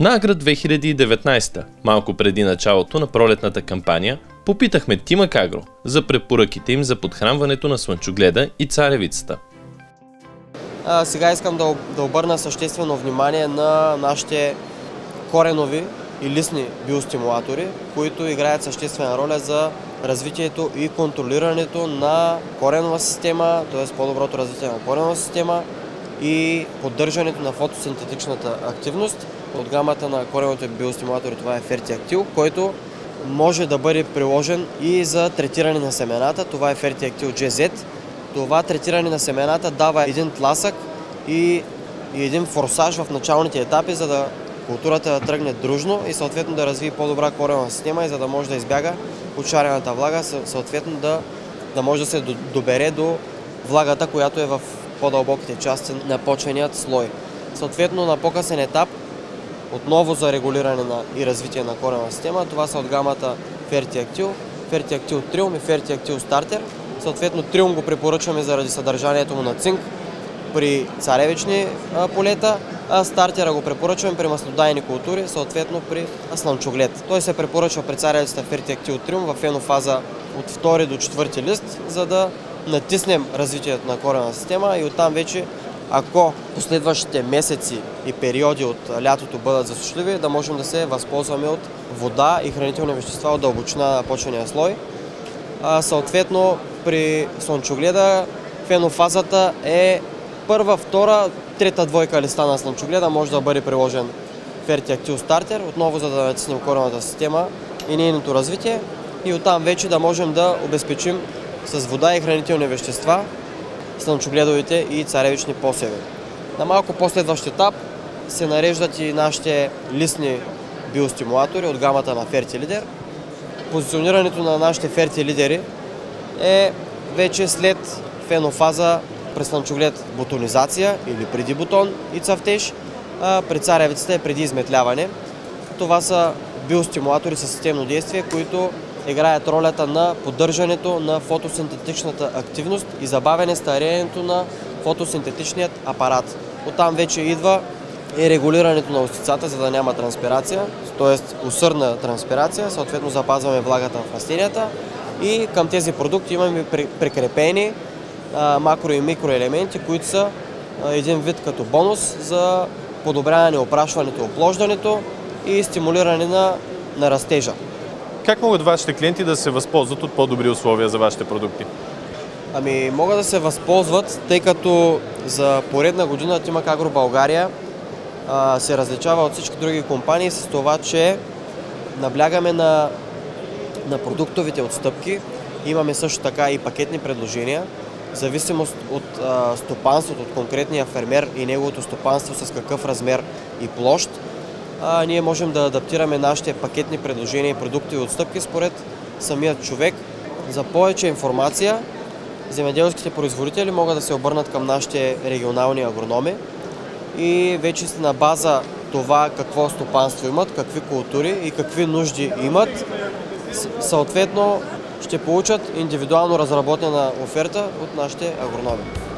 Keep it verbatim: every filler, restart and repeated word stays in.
На Агра две хиляди и деветнадесета, малко преди началото на пролетната кампания, попитахме Тимак Агро за препоръките им за подхранването на слънчогледа и царевицата. А, сега искам да, да обърна съществено внимание на нашите коренови и листни биостимулатори, които играят съществена роля за развитието и контролирането на коренова система, т.е. по-доброто развитие на коренова система и поддържането на фотосинтетичната активност. От гамата на кореновите биостимулатори това е Ferti-Actil, който може да бъде приложен и за третиране на семената. Това е Ferti-Actil джи зет. Това третиране на семената дава един тласък и, и един форсаж в началните етапи, за да културата да тръгне дружно и съответно да развие по-добра коренова система и за да може да избяга от шарената влага, съответно да, да може да се добере до влагата, която е в по-дълбоките части на почвеният слой. Съответно на по-късен етап, отново за регулиране на и развитие на коренова система, това са от гамата Ferti-Actil, Ferti-Actil Trium и Ferti-Actil Starter. Съответно Trium го препоръчваме заради съдържанието му на цинк при царевични полета, а стартера го препоръчваме при маслодайни култури, съответно при слънчоглед. Той се препоръчва при царевицата Ferti-Actil Trium в фенофаза от втори до четвърти лист, за да натиснем развитието на коренна система и оттам вече, ако последващите месеци и периоди от лятото бъдат засушливи, да можем да се възползваме от вода и хранителни вещества от дълбочина на почвения слой. А, съответно при слънчогледа фенофазата е първа, втора, трета двойка листа на слънчогледа може да бъде приложен Ferti-Actil Starter, отново за да натиснем коренната система и нейното развитие и оттам вече да можем да обезпечим с вода и хранителни вещества слънчогледовите и царевични посеви. На малко последващ етап се нареждат и нашите листни биостимулатори от гамата на Ferti-Leader. Позиционирането на нашите Ferti-Leader е вече след фенофаза при слънчоглед бутонизация или преди бутон и цъфтеж, а при царевицата е преди изметляване. Това са биостимулатори със системно действие, които играят ролята на поддържането на фотосинтетичната активност и забавяне стареенето на фотосинтетичният апарат. Оттам вече идва и регулирането на остицата, за да няма транспирация, т.е. усърдна транспирация, съответно запазваме влагата в растенията и към тези продукти имаме прикрепени макро и микроелементи, които са един вид като бонус за подобряване опрашването и оплождането и стимулиране на, на растежа. Как могат вашите клиенти да се възползват от по-добри условия за вашите продукти? Ами могат да се възползват, тъй като за поредна година Тимак Агро България а, се различава от всички други компании с това, че наблягаме на, на продуктовите отстъпки. Имаме също така и пакетни предложения. В зависимост от а, стопанството, от конкретния фермер и неговото стопанство с какъв размер и площ, а, ние можем да адаптираме нашите пакетни предложения и продуктови отстъпки според самият човек. За повече информация, земеделските производители могат да се обърнат към нашите регионални агрономи и вече на база това какво стопанство имат, какви култури и какви нужди имат, съответно ще получат индивидуално разработена оферта от нашите агрономи.